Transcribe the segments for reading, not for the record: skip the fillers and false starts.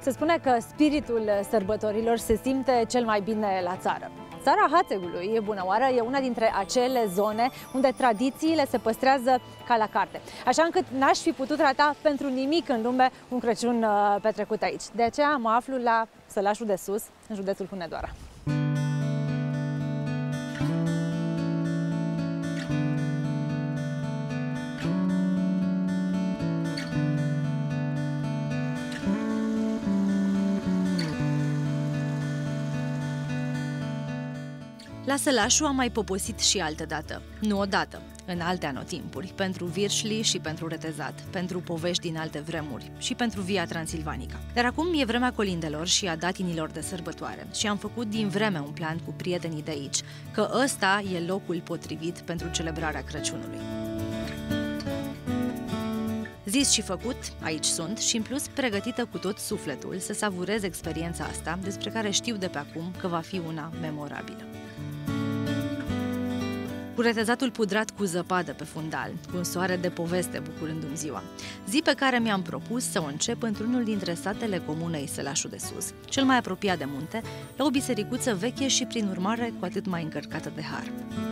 Se spune că spiritul sărbătorilor se simte cel mai bine la țară. Țara Hațegului, e bună oară, e una dintre acele zone unde tradițiile se păstrează ca la carte. Așa încât n-aș fi putut rata pentru nimic în lume un Crăciun petrecut aici. De aceea mă aflu la Sălașul de Sus, în județul Hunedoara. La Sălașu am mai poposit și altădată, nu odată, în alte anotimpuri, pentru virșli și pentru retezat, pentru povești din alte vremuri și pentru Via Transilvanica. Dar acum e vremea colindelor și a datinilor de sărbătoare și am făcut din vreme un plan cu prietenii de aici, că ăsta e locul potrivit pentru celebrarea Crăciunului. Zis și făcut, aici sunt și în plus pregătită cu tot sufletul să savurez experiența asta, despre care știu de pe acum că va fi una memorabilă. Cu retezatul pudrat cu zăpadă pe fundal, cu un soare de poveste bucurându-mi ziua. Zi pe care mi-am propus să o încep într-unul dintre satele comunei Sălașul de Sus, cel mai apropiat de munte, la o bisericuță veche și prin urmare cu atât mai încărcată de har.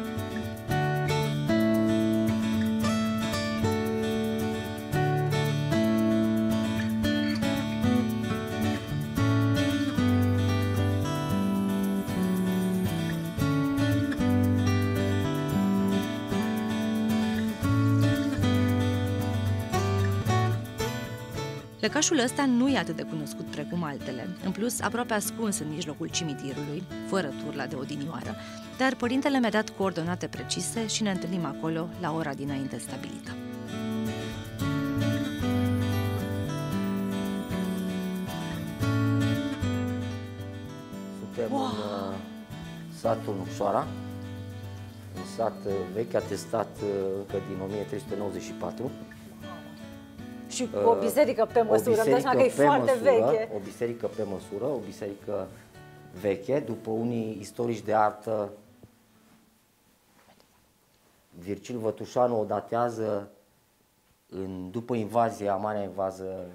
Lăcașul ăsta nu e atât de cunoscut precum altele, în plus aproape ascuns în mijlocul cimitirului, fără turla de odinioară, dar părintele mi-a dat coordonate precise și ne întâlnim acolo la ora dinainte stabilită. Suntem în satul Nucșoara, un sat vechi, atestat încă din 1394. Și cu o biserică pe măsură, îmi dau seama că e foarte veche. O biserică pe măsură, o biserică veche. După unii istorici de artă, Virgil Vătușanu o datează după invazia, marea invază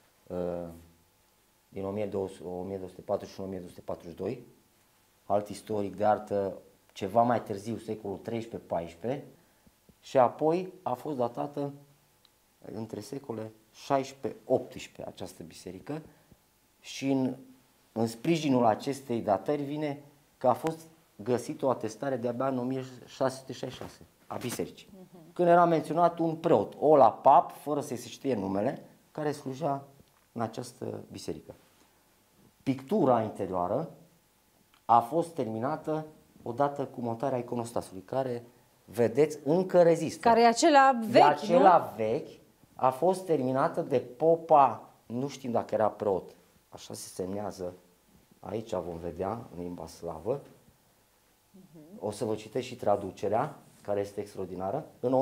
din 1241-1242. Alt istoric de artă ceva mai târziu, secolul 13-14, și apoi a fost datată între secole 16-18 această biserică și în sprijinul acestei datări vine că a fost găsit o atestare de-abia în 1666 a bisericii. Când era menționat un preot, Ola Pap, fără să se știe numele, care slujea în această biserică. Pictura interioară a fost terminată odată cu montarea iconostasului, care, vedeți, încă rezistă. Care e acela vechi, acela vechi, a fost terminată de popa, nu știm dacă era preot, așa se semnează, aici vom vedea, în limba slavă. O să vă citesc și traducerea, care este extraordinară. În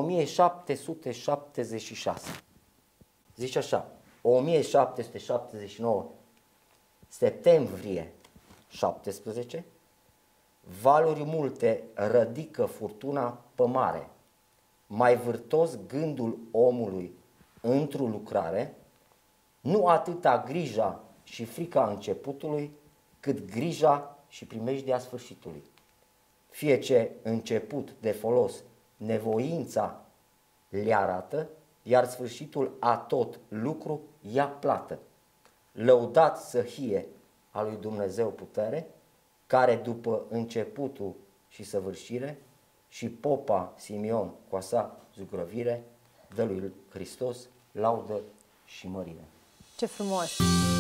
1776, zice așa, 1779, septembrie 17, valuri multe rădică furtuna pe mare, mai vârtos gândul omului într-o lucrare, nu atâta grija și frica începutului, cât grija și primejdea sfârșitului. Fie ce început de folos nevoința le arată, iar sfârșitul a tot lucru ia plată. Lăudat să fie a lui Dumnezeu putere, care după începutul și săvârșire și popa Simion cu a sa zugrăvire, dă lui Hristos laudă și mărire. Ce frumos!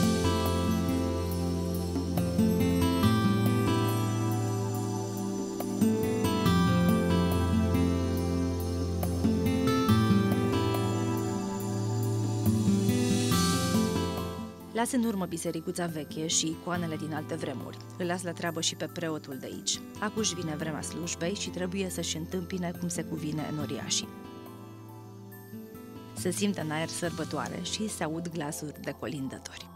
Las în urmă bisericuța veche și icoanele din alte vremuri. Îl las la treabă și pe preotul de aici. Acuși vine vremea slujbei și trebuie să-și întâmpine cum se cuvine enoriașii. Se simte în aer sărbătoare și se aud glasuri de colindători.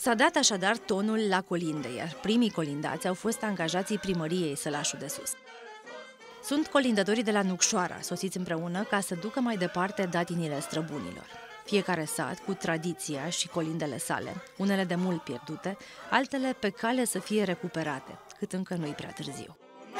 S-a dat așadar tonul la colinde, iar primii colindați au fost angajații primăriei Sălașul de Sus. Sunt colindătorii de la Nucșoara, sosiți împreună ca să ducă mai departe datinile străbunilor. Fiecare sat cu tradiția și colindele sale, unele de mult pierdute, altele pe cale să fie recuperate, cât încă nu-i prea târziu.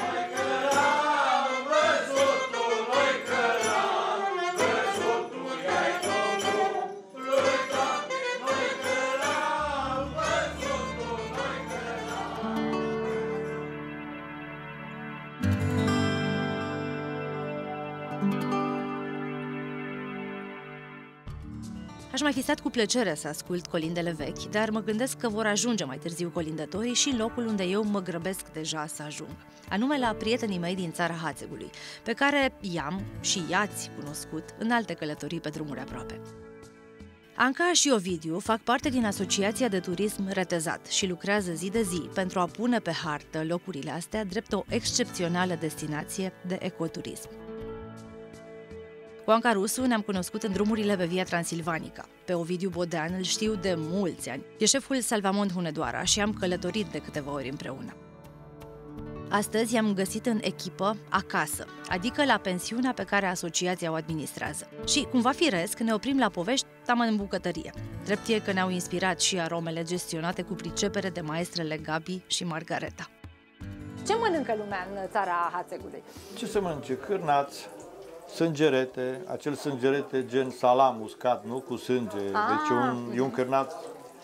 Aș mai fi stat cu plăcere să ascult colindele vechi, dar mă gândesc că vor ajunge mai târziu colindătorii și în locul unde eu mă grăbesc deja să ajung, anume la prietenii mei din țara Hațegului, pe care i-am și i-ați cunoscut în alte călătorii pe drumuri aproape. Anca și Ovidiu fac parte din Asociația de Turism Retezat și lucrează zi de zi pentru a pune pe hartă locurile astea drept o excepțională destinație de ecoturism. Cu Anca Rusu ne-am cunoscut în drumurile pe Via Transilvanica. Pe Ovidiu Bodean îl știu de mulți ani. E șeful Salvamont Hunedoara și am călătorit de câteva ori împreună. Astăzi i-am găsit în echipă acasă, adică la pensiunea pe care asociația o administrează. Și, cumva firesc, ne oprim la povești taman în bucătărie. Drept e că ne-au inspirat și aromele gestionate cu pricepere de maestrele Gabi și Margareta. Ce mănâncă lumea în țara Hațegului? Ce se mănânce? Cârnați, sângerete, acel sângerete gen salam uscat, nu? Cu sânge. Deci e un cârnat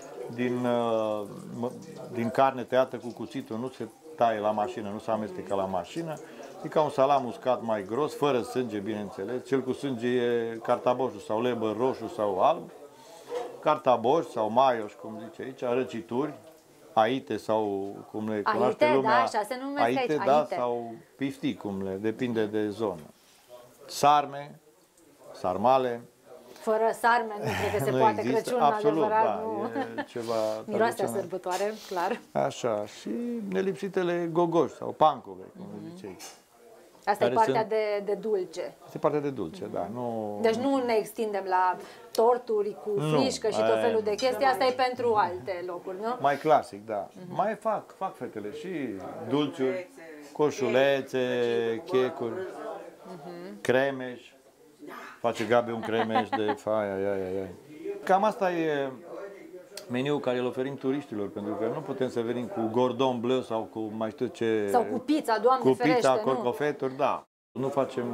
din carne tăiată cu cuțitul, nu se taie la mașină, nu se amestecă la mașină. E ca un salam uscat mai gros, fără sânge, bineînțeles. Cel cu sânge e cartaboșul sau lebăr roșu sau alb. Cartaboș sau maioș, cum zice aici, răcituri, aite sau cum le cunoaște lumea. Da, așa se numesc aite, aici, da, aite. sau piftii, cum le, depinde de zonă. Sarme, sarmale. Fără sarme nu cred că se poate există. Crăciun, absolut, adevărat, da, nu. e ceva Miroase a sărbătoare, clar. Așa, și nelipsitele gogoși sau pancove, cum le zice aici. Asta e partea de dulce. Asta e partea de dulce, da. Nu... Deci nu ne extindem la torturi cu frișcă și tot felul de chestii, asta e pentru alte locuri, nu? Mai clasic, da. Mai fac fetele și dulciuri, coșulețe, checuri, cremeș. Face Gabi un cremeș de faia. Cam asta e meniul care îl oferim turiștilor, pentru că nu putem să venim cu cordon bleu sau cu mai știu ce... Sau cu pizza, Doamne ferește, pizza, nu? corcofeturi, da. Nu facem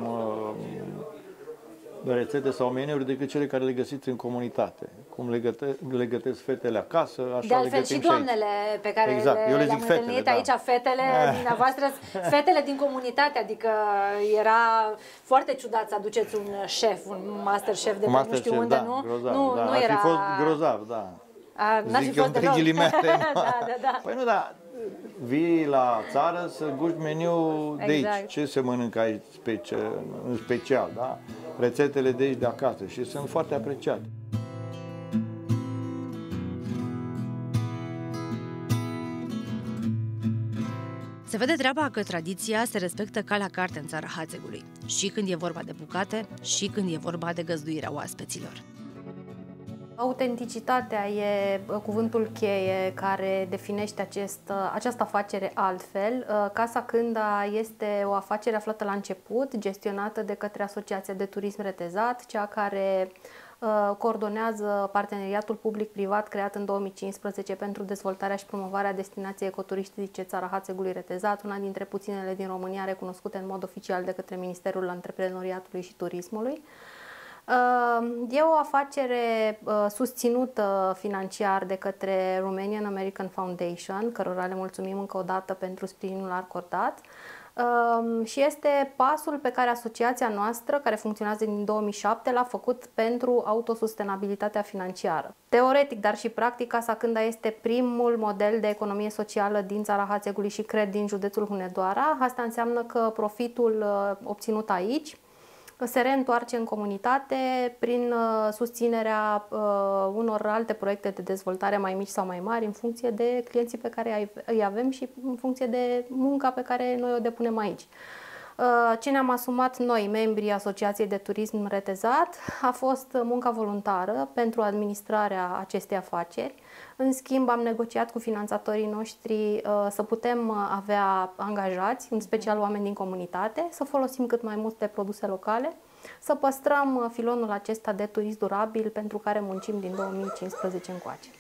rețete sau meniuri decât cele care le găsiți în comunitate. Cum le gătesc fetele acasă, așa de altfel le gătim și doamnele pe care le-am întâlnit da. aici, fetele dumneavoastră, fetele din comunitate, adică era foarte ciudat să aduceți un șef, un master chef de pe nu știu unde, da, nu? Grozav, nu, da. nu Ar era... fi fost grozav, da. N-ar fi fost deloc. Da. Păi nu, da, vii la țară să guști meniul de aici. Ce se mănâncă aici în special, da? Rețetele de aici, de acasă, și sunt foarte apreciate. Se vede treaba că tradiția se respectă ca la carte în țara Hațegului, și când e vorba de bucate, și când e vorba de găzduirea oaspeților. Autenticitatea e cuvântul cheie care definește această afacere altfel. Casa Cânda este o afacere aflată la început, gestionată de către Asociația de Turism Retezat, cea care coordonează parteneriatul public-privat creat în 2015 pentru dezvoltarea și promovarea destinației ecoturistice Țara Hațegului Retezat, una dintre puținele din România recunoscute în mod oficial de către Ministerul Antreprenoriatului și Turismului. E o afacere susținută financiar de către Romanian American Foundation, cărora le mulțumim încă o dată pentru sprijinul acordat, și este pasul pe care asociația noastră, care funcționează din 2007, l-a făcut pentru autosustenabilitatea financiară. Teoretic, dar și practic, Casa Cânda este primul model de economie socială din Țara Hațegului și, cred, din județul Hunedoara. Asta înseamnă că profitul obținut aici se reîntoarce în comunitate prin susținerea unor alte proiecte de dezvoltare mai mici sau mai mari, în funcție de clienții pe care îi avem și în funcție de munca pe care noi o depunem aici. Ce ne-am asumat noi, membrii Asociației de Turism Retezat, a fost munca voluntară pentru administrarea acestei afaceri. În schimb, am negociat cu finanțatorii noștri să putem avea angajați, în special oameni din comunitate, să folosim cât mai multe produse locale, să păstrăm filonul acesta de turism durabil pentru care muncim din 2015 încoace.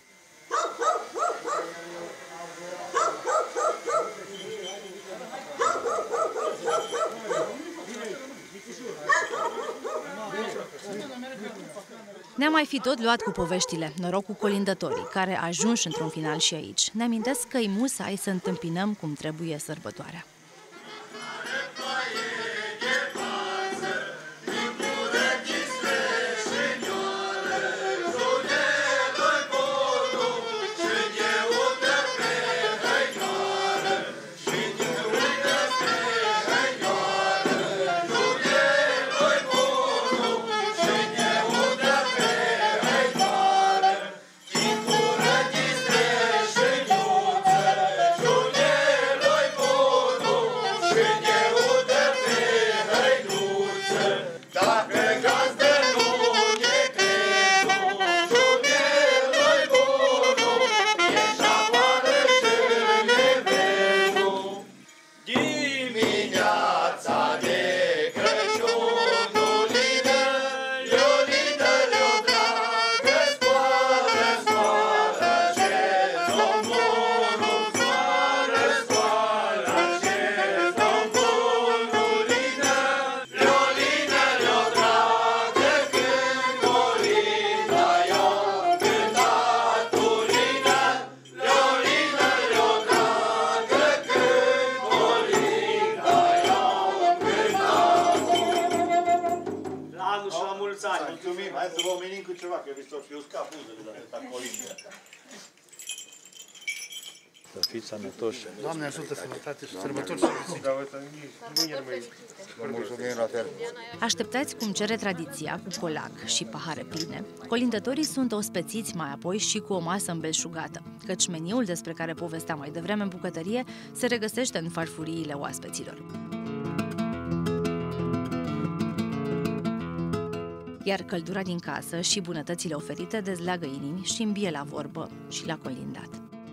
Ne-am mai fi tot luat cu poveștile, noroc cu colindătorii, care ajunși într-un final și aici. Ne amintesc că-i musai să întâmpinăm cum trebuie sărbătoarea. Mulțumim, hai să vă omenim cu ceva, că vi s-o fi uscat buzele de atâta colindă. Să fiți sănătoși. Doamne ajută, sănătate și sărbători și Așteptați cum cere tradiția, cu colac și pahare pline. Colindătorii sunt ospețiți mai apoi și cu o masă îmbelșugată, căci meniul despre care povesteam mai devreme în bucătărie se regăsește în farfuriile oaspeților. Iar căldura din casă și bunătățile oferite dezleagă inimi și îmbie la vorbă și la colindat.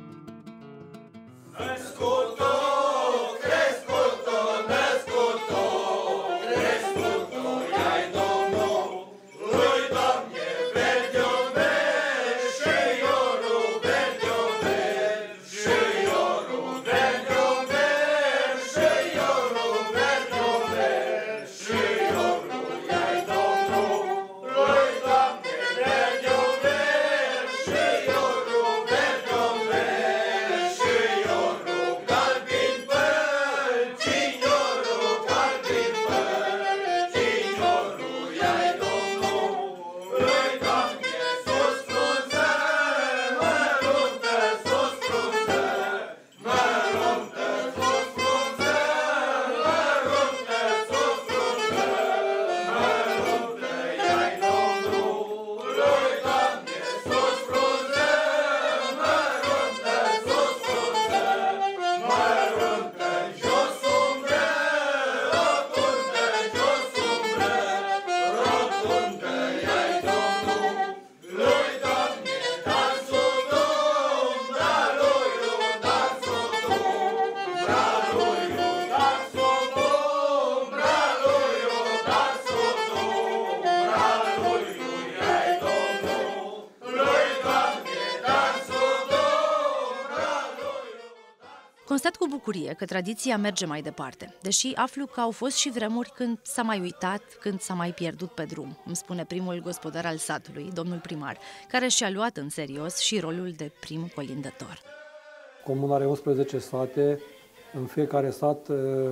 Constat cu bucurie că tradiția merge mai departe, deși aflu că au fost și vremuri când s-a mai uitat, când s-a mai pierdut pe drum, îmi spune primul gospodar al satului, domnul primar, care și-a luat în serios și rolul de prim colindător. Comuna are 11 sate, în fiecare sat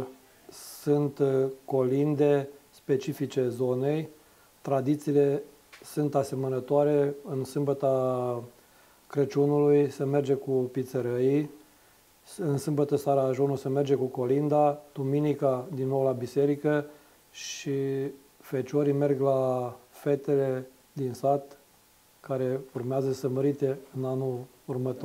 sunt colinde specifice zonei, tradițiile sunt asemănătoare, în sâmbăta Crăciunului se merge cu pizzerăii, în sâmbătă seara ajunul se merge cu colinda, duminica din nou la biserică și feciorii merg la fetele din sat care urmează să mărite în anul următor.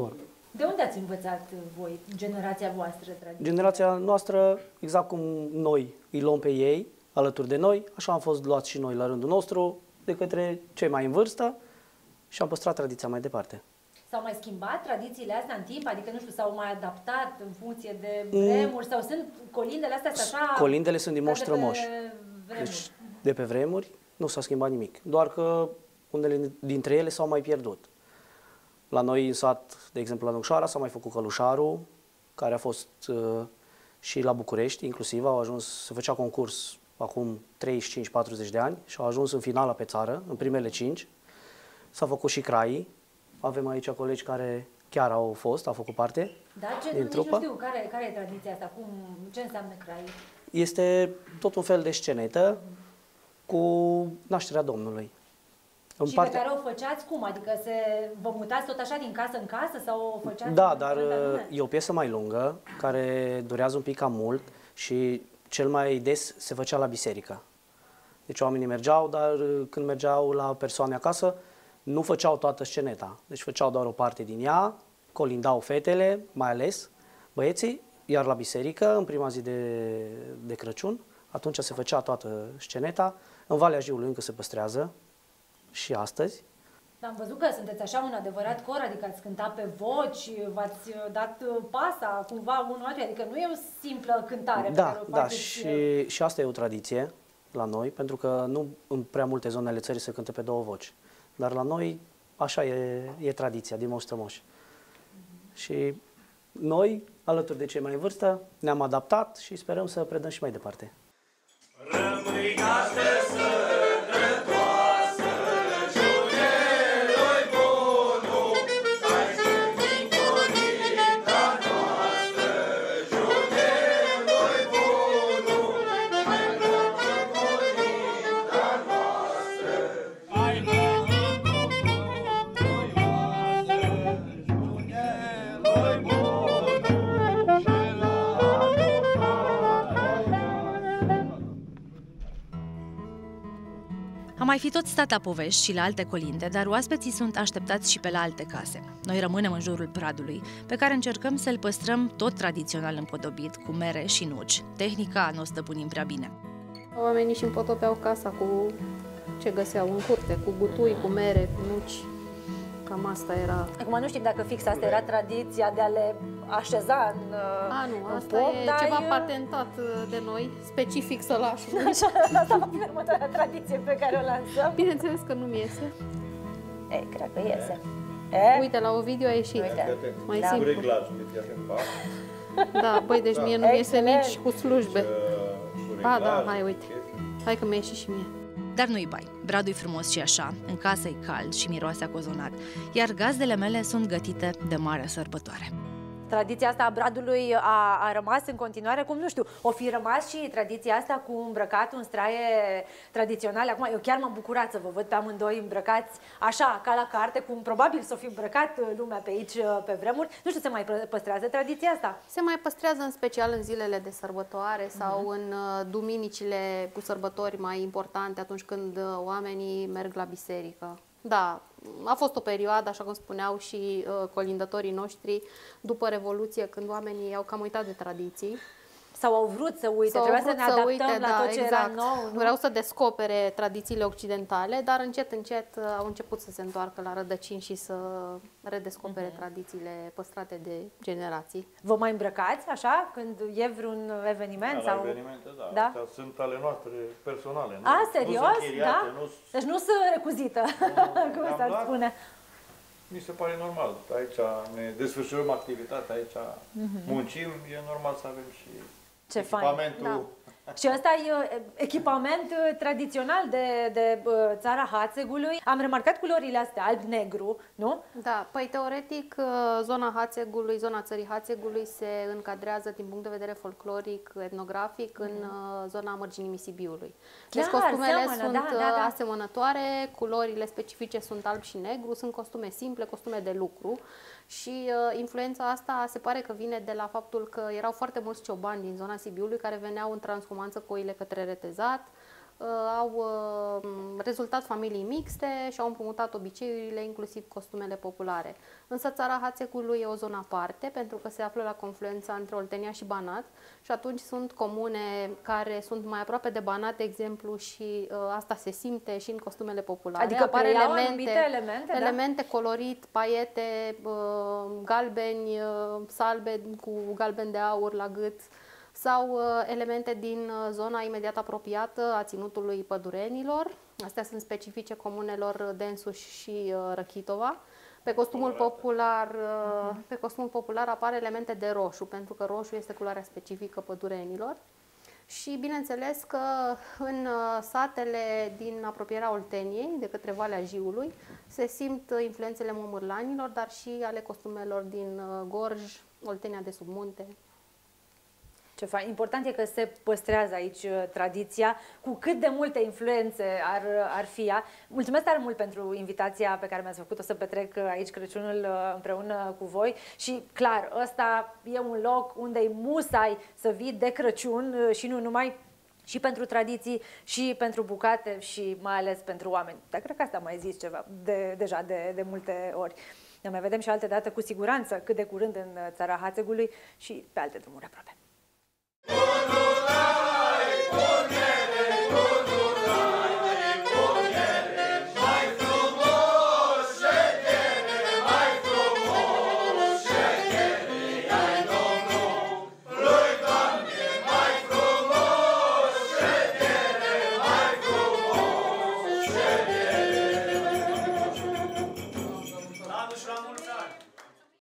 De unde ați învățat voi, generația voastră? Generația noastră, exact cum noi îi luăm pe ei alături de noi, așa am fost luați și noi la rândul nostru de către cei mai în vârstă și am păstrat tradiția mai departe. S-au mai schimbat tradițiile astea în timp? Adică, nu știu, s-au mai adaptat în funcție de vremuri? Sau sunt colindele astea așa? Colindele sunt din moși strămoși. Deci, de pe vremuri nu s-a schimbat nimic. Doar că unele dintre ele s-au mai pierdut. La noi în sat, de exemplu la Nocșoara, s-a mai făcut călușarul, care a fost și la București, inclusiv, au ajuns, se făcea concurs acum 35-40 de ani și au ajuns în finala pe țară, în primele 5. S-a făcut și craii. Avem aici colegi care chiar au făcut parte din trupă. Nu știu care e tradiția asta, ce înseamnă crai? Este tot un fel de scenetă cu nașterea Domnului. Și pe care o făceați cum? Adică vă mutați tot așa din casă în casă sau o făceați? Da, dar e o piesă mai lungă, care durează un pic cam mult și cel mai des se făcea la biserică. Deci oamenii mergeau, dar când mergeau la persoane acasă, nu făceau toată sceneta. Deci făceau doar o parte din ea, colindau fetele, mai ales băieții, iar la biserică, în prima zi de Crăciun, atunci se făcea toată sceneta. În Valea Jiului încă se păstrează și astăzi. Am văzut că sunteți așa un adevărat cor, adică ați cântat pe voci, v-ați dat pasa cumva unul altul, adică nu e o simplă cântare pe care o faceți. Da, și asta e o tradiție la noi, pentru că nu în prea multe zone ale țării se cântă pe 2 voci. Dar la noi așa e tradiția din moși strămoși. Și noi, alături de cei mai în vârstă, ne-am adaptat și sperăm să predăm și mai departe. Rămâi mai fi tot stat la povești și la alte colinde, dar oaspeții sunt așteptați și pe la alte case. Noi rămânem în jurul pradului, pe care încercăm să-l păstrăm tot tradițional împodobit, cu mere și nuci. Tehnica nu o stăpânim prea bine. Oamenii și împotopeau casa cu ce găseau în curte, cu gutui, cu mere, cu nuci. Cam asta era. Acum nu știu dacă fix asta era tradiția de a le așeza nu, asta e ceva patentat de noi, specific sălașului. Așa, asta va fi următoarea tradiție pe care o lansăm. Bineînțeles că nu-mi iese. Ei, cred că iese. Uite, la Ovidiu a ieșit. Mai simplu. Cu reglajul, da, băi, deci mie nu-mi iese nici cu slujbe. Da, hai, uite. Hai că mi-a ieșit și mie. Dar nu-i bai, bradul-i frumos și așa, în casă-i cald și miroase a cozonac, iar gazdele mele sunt gătite de mare sărbătoare. Tradiția asta a bradului a rămas în continuare, cum nu știu, o fi rămas și tradiția asta cu îmbrăcatul în straie tradiționale. Acum, eu chiar m-am bucurat să vă văd pe amândoi îmbrăcați așa, ca la carte, cum probabil s-o fi îmbrăcat lumea pe aici pe vremuri. Nu știu, se mai păstrează tradiția asta? Se mai păstrează în special în zilele de sărbătoare sau în duminicile cu sărbători mai importante, atunci când oamenii merg la biserică. Da, a fost o perioadă, așa cum spuneau și colindătorii noștri, după Revoluție, când oamenii au cam uitat de tradiții. Sau au vrut să uite, trebuia să ne adaptăm la tot ce era nou. Vreau să descopere tradițiile occidentale, dar încet, încet au început să se întoarcă la rădăcini și să redescopere tradițiile păstrate de generații. Vă mai îmbrăcați așa când e vreun eveniment? La evenimente, da. Astea sunt ale noastre personale. Nu? Serios? Nu sunt chiriate, da? Deci nu sunt recuzită, cum s-ar spune. Mi se pare normal. Aici ne desfășurăm activitatea, aici muncim, e normal să avem și echipamentul. Da. Și ăsta e echipament tradițional de țara Hațegului. Am remarcat culorile astea, alb-negru, nu? Da, păi teoretic zona Hațegului, zona țării Hațegului se încadrează din punct de vedere folcloric, etnografic în zona mărginii Sibiului. Deci costumele sunt asemănătoare, culorile specifice sunt alb și negru, sunt costume simple, costume de lucru. Și influența asta se pare că vine de la faptul că erau foarte mulți ciobani din zona Sibiului care veneau în transhumanță cu oile către retezat, au rezultat familii mixte și au împrumutat obiceiurile, inclusiv costumele populare. Însă țara Hațegului e o zonă aparte, pentru că se află la confluența între Oltenia și Banat și atunci sunt comune care sunt mai aproape de Banat, de exemplu, și asta se simte și în costumele populare. Adică apar elemente, colorit, paiete, galbeni, salbe cu galben de aur la gât, sau elemente din zona imediat apropiată a ținutului pădurenilor. Astea sunt specifice comunelor Densuș și Răchitova. Pe costumul popular apar elemente de roșu, pentru că roșu este culoarea specifică pădurenilor. Și bineînțeles că în satele din apropierea Olteniei, de către Valea Jiului, se simt influențele momârlanilor, dar și ale costumelor din Gorj, Oltenia de sub munte. Ce fain. Important e că se păstrează aici tradiția, cu cât de multe influențe ar fi ea. Mulțumesc tare mult pentru invitația pe care mi-ați făcut-o să petrec aici Crăciunul împreună cu voi și clar, ăsta e un loc unde e musai să vii de Crăciun și nu numai, și pentru tradiții, și pentru bucate și mai ales pentru oameni. Dar cred că asta am mai zis ceva deja de multe ori. Ne mai vedem și alte date cu siguranță, cât de curând în țara Hațegului și pe alte drumuri aproape.